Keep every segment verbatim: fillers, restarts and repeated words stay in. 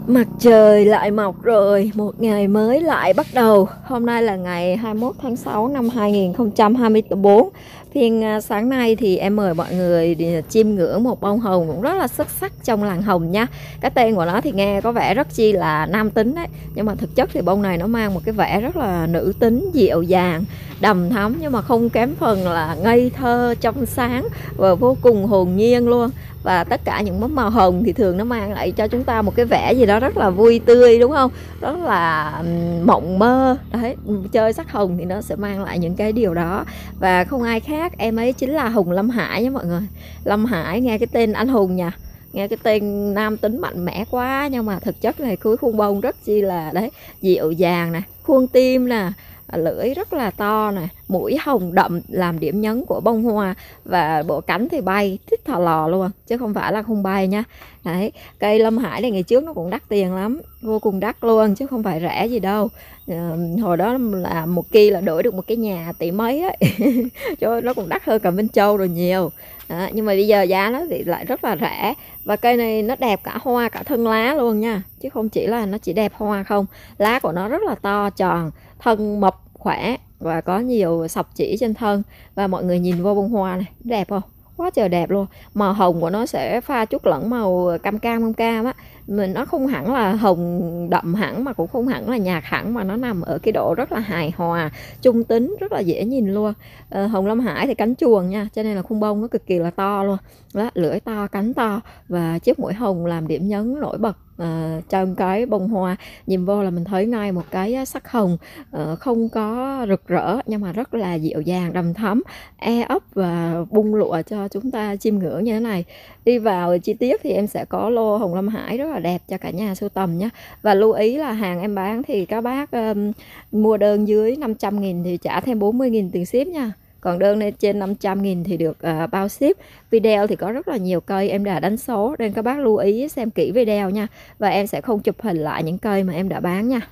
Mặt trời lại mọc rồi, một ngày mới lại bắt đầu. Hôm nay là ngày hai mươi mốt tháng sáu năm hai nghìn không trăm hai mươi tư. Phiên à, sáng nay thì em mời mọi người đi chiêm ngưỡng một bông hồng cũng rất là xuất sắc trong làng hồng nha. Cái tên của nó thì nghe có vẻ rất chi là nam tính đấy, nhưng mà thực chất thì bông này nó mang một cái vẻ rất là nữ tính, dịu dàng, đầm thắm, nhưng mà không kém phần là ngây thơ, trong sáng và vô cùng hồn nhiên luôn. Và tất cả những bông màu hồng thì thường nó mang lại cho chúng ta một cái vẻ gì đó rất là vui tươi, đúng không? Rất là mộng mơ. Đấy, chơi sắc hồng thì nó sẽ mang lại những cái điều đó. Và không ai khác, em ấy chính là Hùng Lâm Hải nha mọi người. Lâm Hải nghe cái tên anh hùng nha, nghe cái tên nam tính mạnh mẽ quá, nhưng mà thực chất này cuối khuôn bông rất chi là đấy, dịu dàng nè, khuôn tim nè, lưỡi rất là to nè, mũi hồng đậm làm điểm nhấn của bông hoa, và bộ cánh thì bay thích thò lò luôn chứ không phải là không bay nha. Đấy, cây Lâm Hải này ngày trước nó cũng đắt tiền lắm, vô cùng đắt luôn chứ không phải rẻ gì đâu. À, hồi đó là một kỳ là đổi được một cái nhà tỷ mấy ấy cho nó cũng đắt hơn cả Minh Châu rồi nhiều. Đó, nhưng mà bây giờ giá nó thì lại rất là rẻ. Và cây này nó đẹp cả hoa cả thân lá luôn nha, chứ không chỉ là nó chỉ đẹp hoa không. Lá của nó rất là to tròn, thân mập khỏe và có nhiều sọc chỉ trên thân. Và mọi người nhìn vô bông hoa này, đẹp không? Quá trời đẹp luôn. Màu hồng của nó sẽ pha chút lẫn màu cam cam cam cam á. Mình nó không hẳn là hồng đậm hẳn, mà cũng không hẳn là nhạt hẳn, mà nó nằm ở cái độ rất là hài hòa, trung tính, rất là dễ nhìn luôn. à, Hồng Lâm Hải thì cánh chuồng nha, cho nên là khung bông nó cực kỳ là to luôn đó, lưỡi to, cánh to và chiếc mũi hồng làm điểm nhấn nổi bật à, trong cái bông hoa. Nhìn vô là mình thấy ngay một cái sắc hồng à, không có rực rỡ, nhưng mà rất là dịu dàng, đầm thắm, e ấp và bung lụa cho chúng ta chiêm ngưỡng như thế này. Đi vào chi tiết thì em sẽ có lô Hồng Lâm Hải rất là đẹp cho cả nhà sưu tầm nhé. Và lưu ý là hàng em bán thì các bác um, mua đơn dưới năm trăm nghìn thì trả thêm bốn mươi nghìn tiền ship nha. Còn đơn lên trên năm trăm nghìn thì được uh, bao ship. Video thì có rất là nhiều cây em đã đánh số, nên các bác lưu ý xem kỹ video nha. Và em sẽ không chụp hình lại những cây mà em đã bán nha.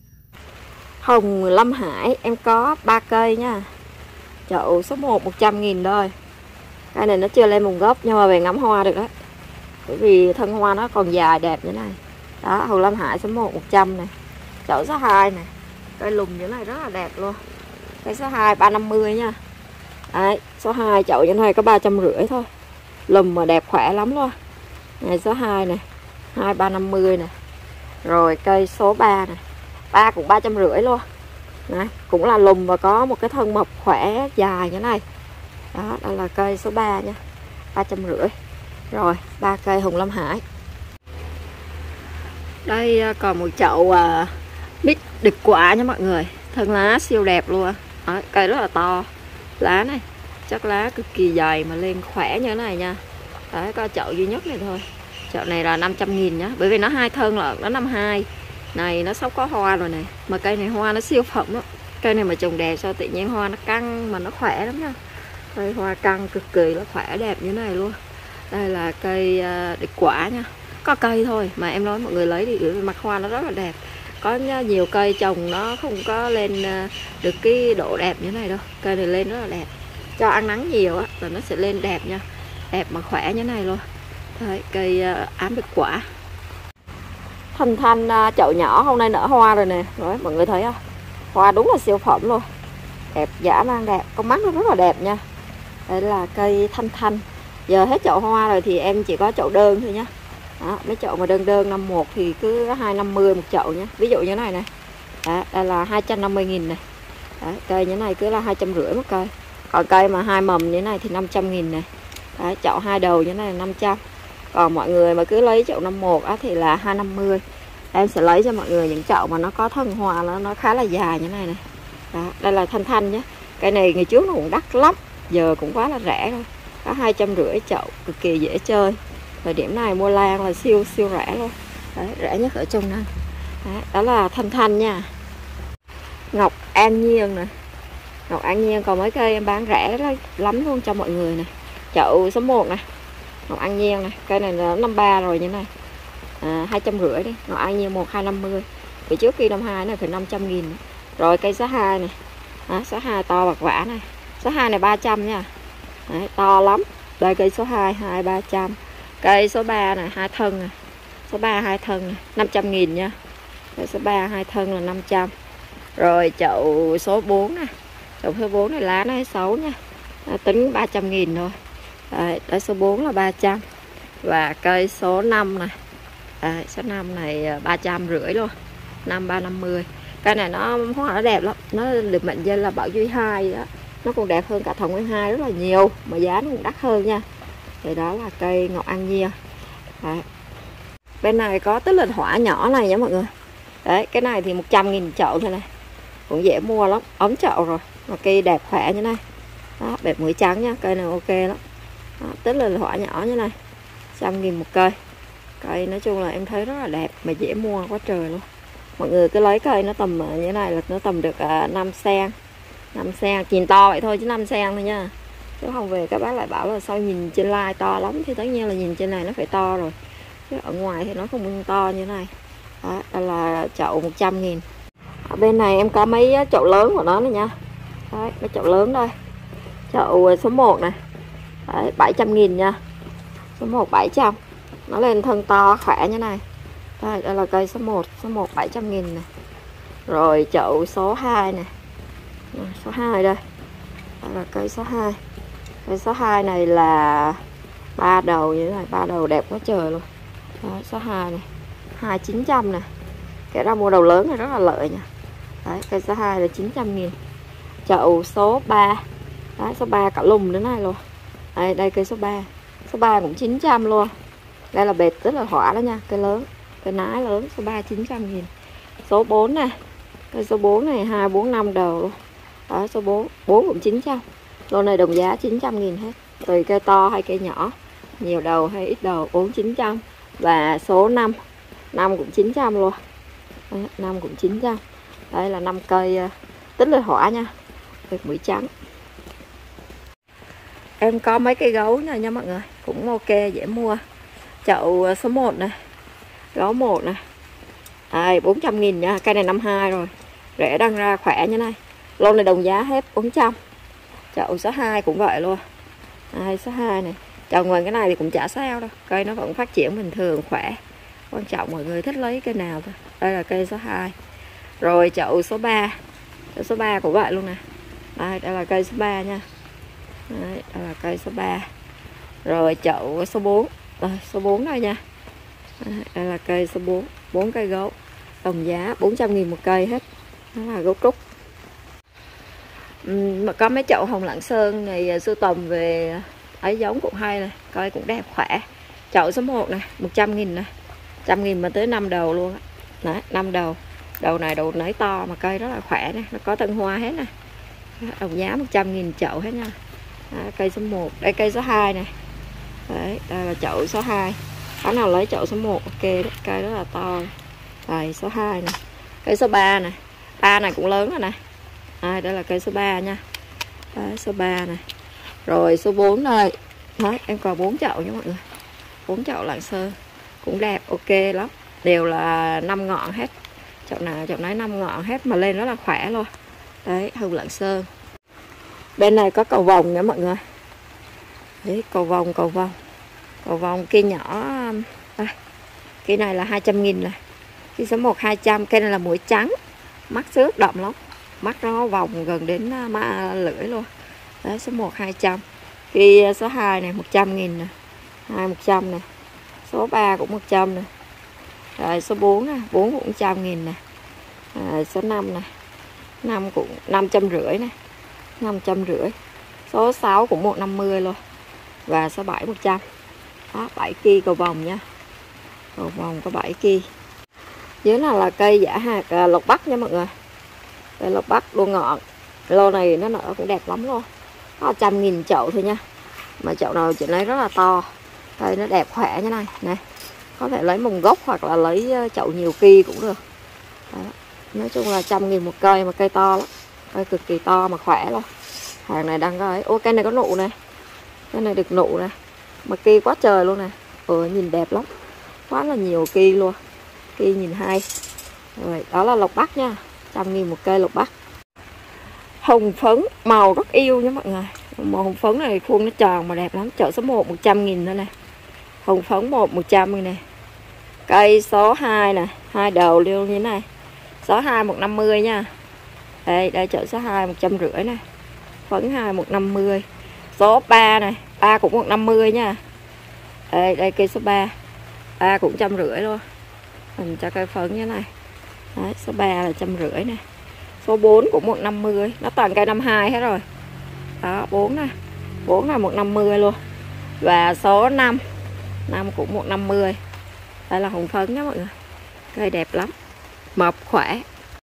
Hồng Lâm Hải em có ba cây nha. Chậu số một một trăm nghìn thôi. Cây này nó chưa lên một gốc, nhưng mà về ngắm hoa được đó, bởi vì thân hoa nó còn dài đẹp như thế này. Đó, Hồng Lâm Hải số một một trăm này. Chậu số hai này, cây lùm như thế này rất là đẹp luôn. Cây số hai ba trăm năm mươi nha. Đấy, số hai chậu như thế này có ba trăm rưỡi thôi. Lùm mà đẹp khỏe lắm luôn. Này số hai này, hai ba trăm năm mươi này. Rồi cây số ba này, ba cũng ba trăm rưỡi luôn. Này, cũng là lùm và có một cái thân mọc khỏe dài như thế này. Đó, đây là cây số ba nha, ba trăm rưỡi. Rồi, ba cây Hồng Lâm Hải. Đây còn một chậu uh, mít địch quả nha mọi người. Thân lá siêu đẹp luôn. Đó, cây rất là to. Lá này, chắc lá cực kỳ dày mà lên khỏe như thế này nha. Đấy, có chậu duy nhất này thôi. Chậu này là năm trăm nghìn nhá, bởi vì nó hai thân là nó năm hai. Này nó sắp có hoa rồi này. Mà cây này hoa nó siêu phẩm đó. Cây này mà trồng đẹp sao tự nhiên hoa nó căng mà nó khỏe lắm nha. Cây hoa căng cực kỳ là khỏe đẹp như thế này luôn. Đây là cây địch quả nha. Có cây thôi mà em nói mọi người lấy đi, mặt hoa nó rất là đẹp. Có nhiều cây trồng nó không có lên được cái độ đẹp như thế này đâu. Cây này lên rất là đẹp. Cho ăn nắng nhiều á là nó sẽ lên đẹp nha. Đẹp mà khỏe như thế này luôn. Đấy, cây ám địch quả. Thanh thanh chậu nhỏ hôm nay nở hoa rồi nè. Đấy, mọi người thấy không? Hoa đúng là siêu phẩm luôn. Đẹp dã man đẹp. Con mắt nó rất là đẹp nha. Đây là cây thanh thanh. Giờ hết chậu hoa rồi thì em chỉ có chậu đơn thôi nhá. Đó, mấy chậu mà đơn đơn năm một thì cứ hai trăm năm mươi một chậu nhé. Ví dụ như thế này này. Đó, đây là hai trăm năm mươi nghìn này. Đấy, cây như thế này cứ là hai trăm rưỡi một cây. Còn cây mà hai mầm như thế này thì năm trăm nghìn này. Đấy, chậu hai đầu như thế này là năm trăm. Còn mọi người mà cứ lấy chậu năm một á thì là hai trăm năm mươi. Em sẽ lấy cho mọi người những chậu mà nó có thân hoa nó, nó khá là dài như thế này này. Đó, đây là thanh thanh nhé. Cây này ngày trước nó cũng đắt lắm, giờ cũng quá là rẻ thôi. Có hai trăm rưỡi chậu, cực kỳ dễ chơi. Thời điểm này mua lan là siêu siêu rẻ luôn. Đấy, rẻ nhất ở trong này. Đấy, đó là thanh thanh nha. Ngọc An Nhiên này. Ngọc An Nhiên còn mấy cây em bán rẻ lắm luôn cho mọi người này. Chậu số một này, Ngọc An Nhiên này. Cây này là năm ba rồi như này. À, hai trăm rưỡi đi. Ngọc An Nhiên một hai trăm năm mươi. Vì trước khi năm hai này phải năm trăm nghìn. Rồi cây số hai này. Đó, số hai to bạc vả này. Số hai này ba trăm nha. Đấy, to lắm. Đây cây số hai, hai ba trăm. Cây số ba này, hai thân này. Số ba hai thân này, năm trăm nghìn nha. Rồi số ba hai thân là năm trăm. Rồi chậu số bốn nè. Chậu số bốn này lá nó hơi xấu nha. À, tính ba trăm nghìn thôi. Đấy, đấy số bốn là ba trăm. Và cây số năm này. Đấy, số năm này ba trăm rưỡi luôn. năm ba năm mươi. Cây này nó hoa nó đẹp lắm. Nó được mệnh danh là Bảo Duy hai đó. Nó còn đẹp hơn cả Thọ Nguyên hai rất là nhiều. Mà giá nó cũng đắt hơn nha. Thì đó là cây Ngọc An Nhiên. Đấy. Bên này có tích lịch hỏa nhỏ này nha mọi người. Đấy, cái này thì một trăm nghìn chậu thôi này. Cũng dễ mua lắm, ấm chậu rồi. Mà cây đẹp khỏe như này. Đó, bẹp mũi trắng nha, cây này ok lắm. Đó, tích lịch hỏa nhỏ như này. một trăm nghìn một cây. Cây nói chung là em thấy rất là đẹp mà dễ mua quá trời luôn. Mọi người cứ lấy cây nó tầm như thế này là nó tầm được uh, năm sen. năm sen, nhìn to vậy thôi chứ năm sen thôi nha. Chứ không về các bác lại bảo là sao nhìn trên like to lắm. Thì tất nhiên là nhìn trên này nó phải to rồi. Chứ ở ngoài thì nó không to như thế này. Đó, đây là chậu một trăm nghìn. Ở bên này em có mấy chậu lớn của nó này nha. Đấy, mấy chậu lớn đây. Chậu số một này. Đấy, bảy trăm nghìn nha. Số một bảy trăm. Nó lên thân to khỏe như này. Đây, đây là cây số một. Số một bảy trăm nghìn này. Rồi chậu số hai này. Số hai đây. Đây là cây số hai. Cây số hai này là ba đầu như thế này. ba đầu đẹp quá trời luôn. Đấy, số hai này. hai chín trăm nè. Kể ra mua đầu lớn này rất là lợi nha. Đấy, cây số hai là chín trăm nghìn. Chậu số ba. Đấy, số ba cả lùm đến này luôn. Đây, đây cây số ba. Số ba cũng chín trăm luôn. Đây là bệt rất là hỏa đó nha. Cây lớn, cây nái lớn. Số ba chín trăm nghìn. Số bốn này. Cây số bốn này hai, bốn, năm đầu luôn. Đó, số bốn. bốn cũng chín trăm. Lô này đồng giá chín trăm nghìn hết. Tùy cây to hay cây nhỏ. Nhiều đầu hay ít đầu. bốn chín trăm. Và số năm. năm cũng chín trăm luôn. Đấy, năm cũng chín trăm. Đây là năm cây uh, tích lịch hỏa nha. Được mũi trắng. Em có mấy cây gấu này nha mọi người. Cũng ok, dễ mua. Chậu số một này. Gấu một này. Đây, bốn trăm nghìn nha. Cây này năm hai rồi. Rễ đang ra khỏe như này. Lô này đồng giá hết bốn trăm. Chậu số hai cũng vậy luôn. Đây, số hai này. Trồng ngoài cái này thì cũng chả sao đâu. Cây nó vẫn phát triển bình thường, khỏe. Quan trọng mọi người thích lấy cây nào thôi. Đây là cây số hai. Rồi chậu số ba. Chậu số ba cũng vậy luôn nè. Đây, đây là cây số ba nha. Đấy, đây là cây số ba. Rồi chậu số bốn. Đây, số bốn đây nha. Đây, đây là cây số bốn. bốn cây gấu. Đồng giá bốn trăm nghìn một cây hết. Đó là gấu trúc. Mà có mấy chậu hồng Lạng Sơn này sưu tầm về ấy giống cũng hay này. Coi cũng đẹp khỏe. Chậu số một này, một trăm nghìn này. một trăm nghìn mà tới năm đầu luôn á. Đấy, năm đầu. Đầu này đầu nấy to mà cây rất là khỏe nè. Nó có tân hoa hết nè. Đồng giá một trăm nghìn chậu hết nha. Đấy, cây số một. Đây cây số hai này. Đấy, đây là chậu số hai. Có nào lấy chậu số một ok đấy. Cây rất là to. Đây số hai này. Cây số ba này. ba này cũng lớn rồi nè. Đây, đây là cây số ba nha. Đấy, số ba này. Rồi số bốn đây. Đấy, em còn bốn chậu nha mọi người. bốn chậu Lạng Sơn. Cũng đẹp, ok lắm. Đều là năm ngọn hết. Chậu nào chậu nấy năm ngọn hết mà lên rất là khỏe luôn. Đấy, hồng Lạng Sơn. Bên này có cầu vồng nha mọi người. Đấy, cầu vồng, cầu vồng. Cầu vồng kia nhỏ. Đây. Cây này là hai trăm nghìn này. Cây số một hai trăm. Cây này là mũi trắng. Mắt xước đậm lắm. Mắt nó vòng gần đến ma lưỡi luôn. Đấy, số một hai trăm. Cây số hai này một trăm nghìn nè. hai một trăm nè. Số ba cũng một trăm nè. Rồi số bốn nè, bốn cũng một trăm nghìn nè. Rồi số năm nè. năm cũng năm trăm rưỡi nè. năm trăm rưỡi. Số sáu cũng một trăm năm mươi luôn. Và số bảy một trăm. Đó, bảy ki cầu vồng nha. Cầu vồng có bảy ki. Dưới này là cây giả hạt à, lộc bắc nha mọi người. Cây lộc bắc đua ngọn. Lô này nó nở cũng đẹp lắm luôn. Có một trăm nghìn chậu thôi nha. Mà chậu nào chị lấy rất là to. Cây nó đẹp khỏe như này. Này. Có thể lấy một gốc hoặc là lấy chậu nhiều ki cũng được. Đó. Nói chung là trăm nghìn một cây mà cây to lắm. Cây cực kỳ to mà khỏe luôn. Hàng này đang có ấy. Ô cây này có nụ này. Cây này được nụ này. Mà ki quá trời luôn nè. Ừ nhìn đẹp lắm. Quá là nhiều ki luôn. Ki nhìn hay. Rồi đó là lộc bắc nha. Trăm nghìn một cây lộc bắc. Hồng phấn màu rất yêu nha mọi người. Màu hồng phấn này khuôn nó tròn mà đẹp lắm. Chậu số một một trăm nghìn thôi nè. Hồng phấn một một trăm nghìn nè. Cây số hai nè, hai đầu luôn như thế này. Số hai một trăm năm mươi nha. Đây, đây chợ số hai một trăm rưỡi này. Phấn hai một trăm năm mươi. Số ba này, ba cũng một trăm năm mươi nha. Đây, đây cây số ba. ba cũng một trăm rưỡi luôn. Mình cho cây phấn như thế này. Đấy, số ba là một trăm rưỡi nè. Số bốn cũng một trăm năm mươi. Nó toàn cây năm hai hết rồi. Đó, bốn nè. bốn là một trăm năm mươi luôn. Và số năm, năm cũng một trăm năm mươi. Đây là hồng phấn đó mọi người. Cây đẹp lắm, mập khỏe.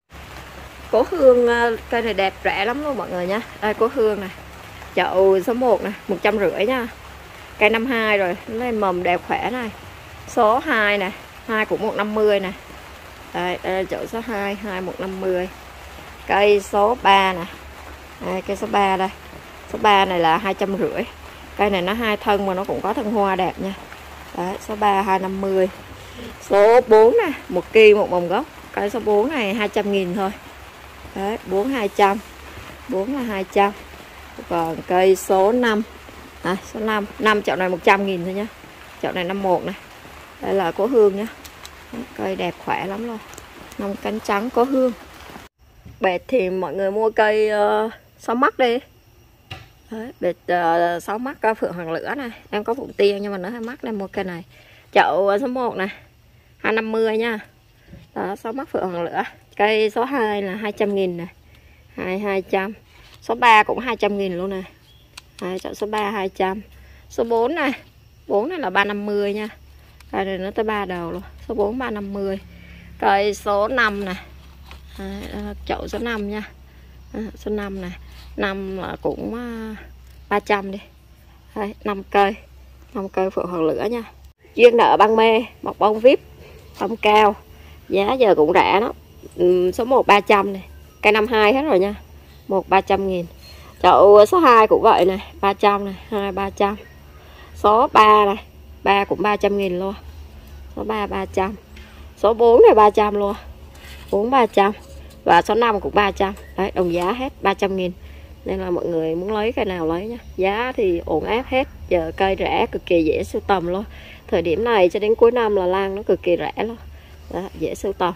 Cố hương cây này đẹp rẻ lắm luôn mọi người nha. Đây cố hương này, chậu số một này, một trăm rưỡi nha. Cây năm hai rồi, lên mầm đẹp khỏe này. Số hai nè, hai cũng một trăm năm mươi nè. Đây, đây là chậu số hai, hai một trăm năm mươi. Cây số ba nè. Đây, cây số ba đây. Số ba này là hai trăm rưỡi. Cây này nó hai thân mà nó cũng có thân hoa đẹp nha. Đấy, số ba hai trăm năm mươi. Số bốn nè, một kỳ một mầm gốc. Cây số bốn này hai trăm nghìn thôi. Đấy, bốn hai trăm. bốn là hai trăm. Còn cây số năm. À, số năm, năm chậu này một trăm nghìn thôi nhá. Chậu này năm một này. Đây là cố hương nhá. Cây đẹp khỏe lắm luôn. Năm cánh trắng cố hương. Bệt thì mọi người mua cây uh, sáu mắt đi. Đấy, bệt uh, sáu mắt uh, phượng hoàng lửa này. Em có phụng tiên nhưng mà nó hai mắt nên mua cây này. Chậu uh, số một này hai trăm năm mươi nha. Đó, sáu mắt phượng hoàng lửa. Cây số hai là hai trăm nghìn này. hai hai trăm. Số ba cũng hai trăm nghìn luôn này. Đấy, chậu số ba hai trăm. Số bốn này, bốn này là ba trăm năm mươi nha. Cây này nó tới ba đầu luôn. Số bốn ba trăm năm mươi. Cây số năm này. Đấy, chậu số năm nha. Đấy, số năm này, năm là cũng uh, ba trăm đi. Đấy, năm cây. năm cây phượng hoàng lửa nha. Duyên nợ băng mê, mọc bông vip, bông cao. Giá giờ cũng rẻ đó. Ừ, số một ba trăm này. Cây năm hai hết rồi nha. một ba trăm nghìn. Chậu số hai cũng vậy này, ba trăm này, hai ba trăm. Số ba này, ba cũng ba trăm nghìn luôn. Số ba ba trăm. Số bốn này ba trăm luôn. bốn ba trăm. Và số năm cũng ba trăm. Đấy, đồng giá hết ba trăm nghìn. Nên là mọi người muốn lấy cây nào lấy nha. Giá thì ổn áp hết. Giờ cây rẻ cực kỳ dễ sưu tầm luôn. Thời điểm này cho đến cuối năm là lan nó cực kỳ rẻ luôn. Đó, dễ sưu tầm.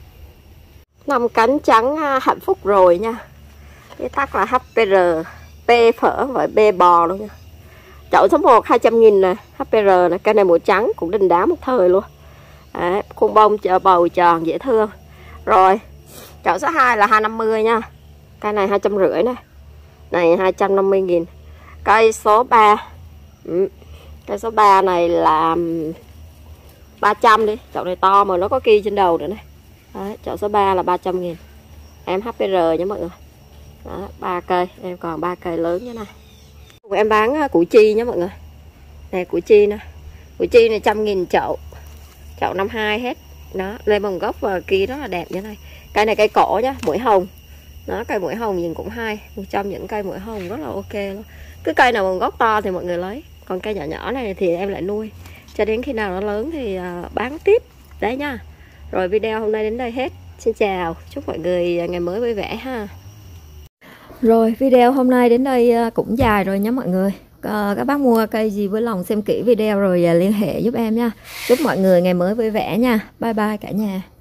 Năm cánh trắng hạnh phúc rồi nha. Cái tắc là hát pê rờ, P phở với B bò luôn nha. Chậu số một hai trăm nghìn nè, hát pê rờ nè, cây này màu trắng cũng đình đám một thời luôn. Đấy, khuôn bông chợ bầu tròn dễ thương. Rồi, chậu số hai là hai trăm năm mươi nha. Cây này hai trăm rưỡi nè. Này hai trăm năm mươi nghìn. Cây số ba. Ừ. Cây số ba này là ba trăm đi. Chậu này to mà nó có kia trên đầu nữa này. Đấy, chậu số ba là ba trăm nghìn. Em hát pê rờ nha mọi người. Đó, ba cây, em còn ba cây lớn như này. Em bán củ chi nhé mọi người. Này củ chi nè. Củ chi này trăm nghìn chậu. Chậu năm hai hết. Đó, lên bằng gốc và kia rất là đẹp như này. Cây này cây cổ nhá, mũi hồng. Đó, cây mũi hồng nhìn cũng hay. Một trong những cây mũi hồng rất là ok luôn. Cái cây nào bằng gốc to thì mọi người lấy. Còn cây nhỏ nhỏ này thì em lại nuôi. Cho đến khi nào nó lớn thì uh, bán tiếp. Đấy nha. Rồi video hôm nay đến đây hết. Xin chào, chúc mọi người ngày mới vui vẻ ha. Rồi video hôm nay đến đây cũng dài rồi nhé mọi người. à, Các bác mua cây gì vui lòng xem kỹ video rồi liên hệ giúp em nha. Chúc mọi người ngày mới vui vẻ nha. Bye bye cả nhà.